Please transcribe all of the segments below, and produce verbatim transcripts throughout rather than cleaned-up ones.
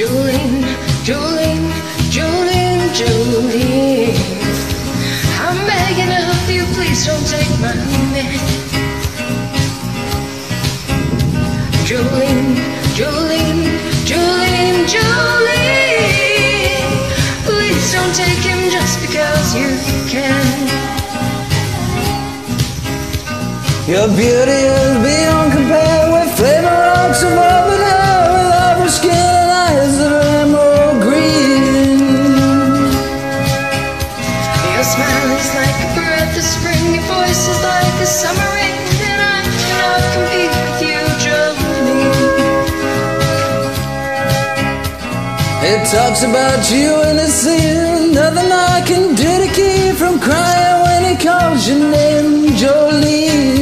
Jolene, Jolene, Jolene, Jolene, I'm begging of you, please don't take my man. Jolene, Jolene, Jolene, Jolene, please don't take him just because you can. Your beauty is beyond compare with flaming rocks of open air, with ivory skin and eyes that are emerald green. Your smile is like a breath of spring, your voice is like a summer rain, and I cannot compete with you, Jolene. It talks about you in the scene, nothing I can do to keep from crying when he calls your name, Jolene.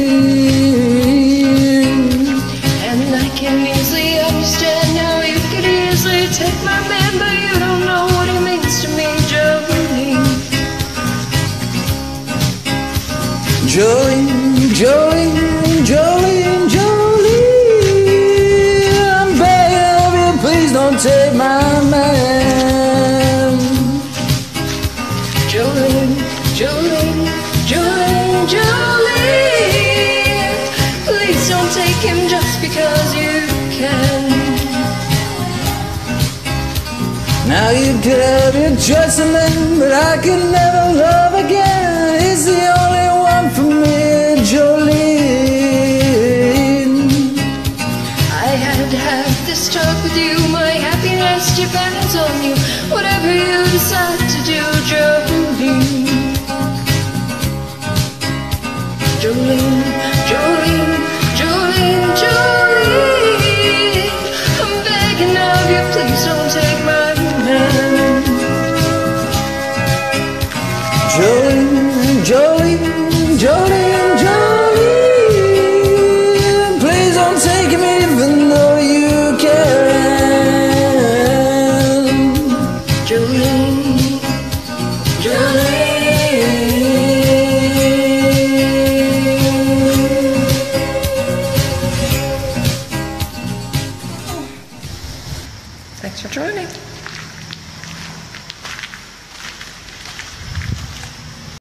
And I can easily understand how you could easily take my man, but you don't know what he means to me, Jolene. Jolene, Jolene, Jolene, Jolene, I'm begging of you, please don't take my man. Jolene, Jolene, Jolene, Jolene, please don't take him just because you can. Now you could have your choice of men, but I could never love again. He's the only one for me, Jolene. I had to have this talk with you, my happiness depends on you. Whatever you decide to do, Jolene.